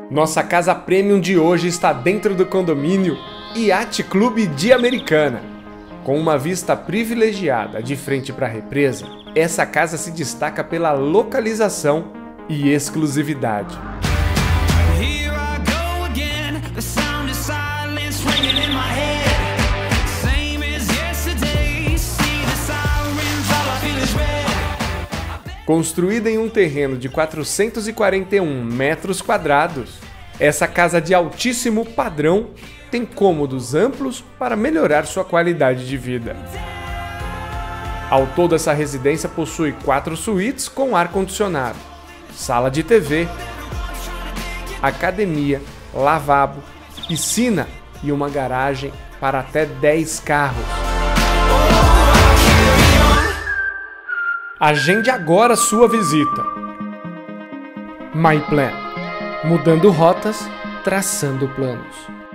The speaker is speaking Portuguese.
Nossa casa premium de hoje está dentro do condomínio Yacht Club de Americana. Com uma vista privilegiada de frente para a represa, essa casa se destaca pela localização e exclusividade. Construída em um terreno de 441 metros quadrados, essa casa de altíssimo padrão tem cômodos amplos para melhorar sua qualidade de vida. Ao todo, essa residência possui 4 suítes com ar-condicionado, sala de TV, academia, lavabo, piscina e uma garagem para até 10 carros. Agende agora sua visita. MyPlan. Mudando rotas, traçando planos.